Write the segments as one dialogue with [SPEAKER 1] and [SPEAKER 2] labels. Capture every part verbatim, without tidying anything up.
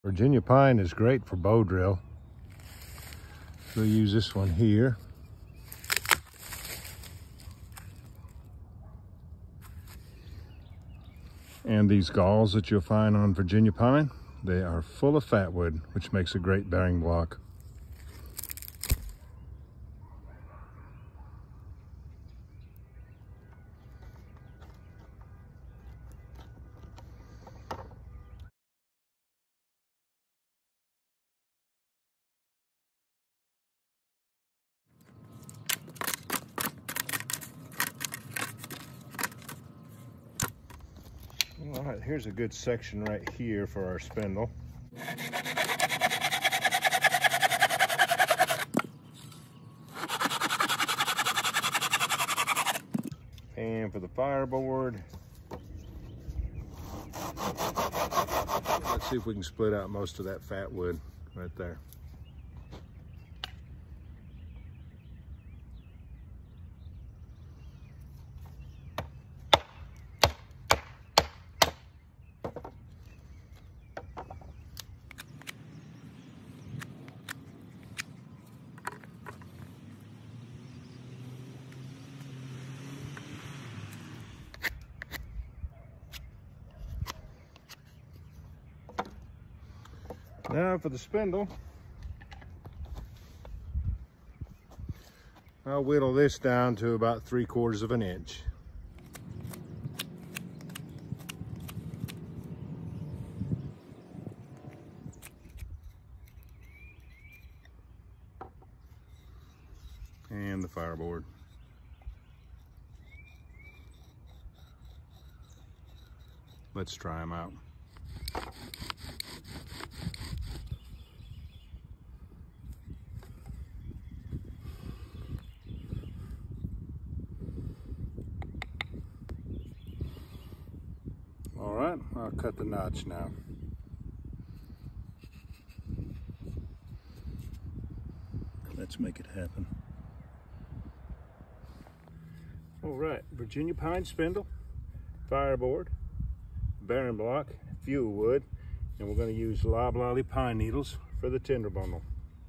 [SPEAKER 1] Virginia pine is great for bow drill. We'll use this one here. And these galls that you'll find on Virginia pine, they are full of fat wood, which makes a great bearing block. All right, here's a good section right here for our spindle. And for the fireboard, let's see if we can split out most of that fat wood right there. Now for the spindle, I'll whittle this down to about three quarters of an inch. And the fireboard. Let's try them out. All right, I'll cut the notch now. Let's make it happen. All right, Virginia pine spindle, fireboard, bearing block, fuel wood, and we're going to use loblolly pine needles for the tinder bundle.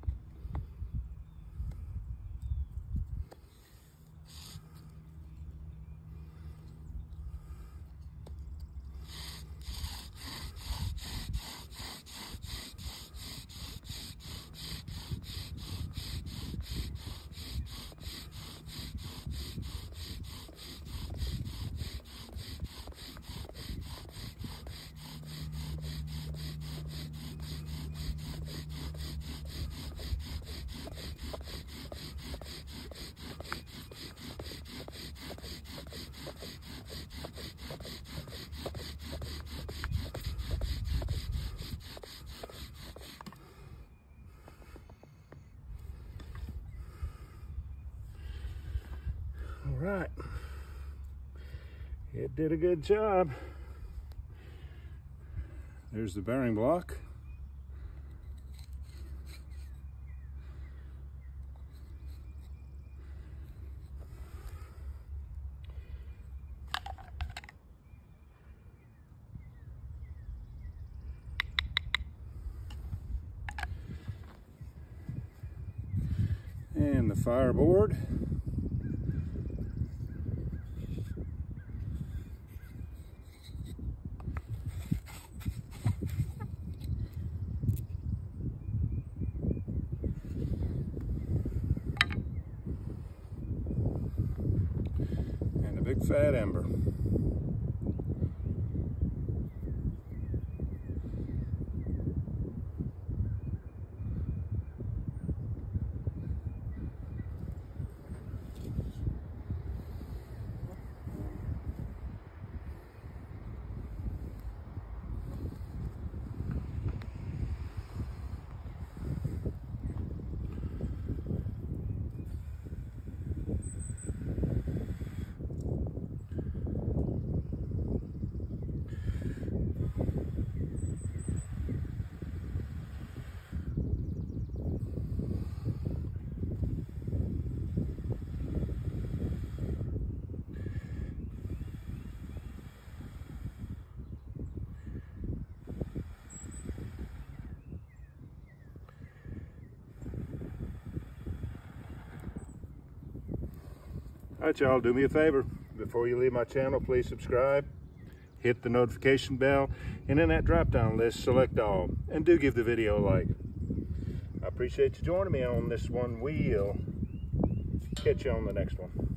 [SPEAKER 1] All right, it did a good job. There's the bearing block. And the fireboard. Big fat ember. All right, y'all, do me a favor. Before you leave my channel, please subscribe, hit the notification bell, and in that drop-down list, select all, and do give the video a like. I appreciate you joining me on this one wheel. Catch you on the next one.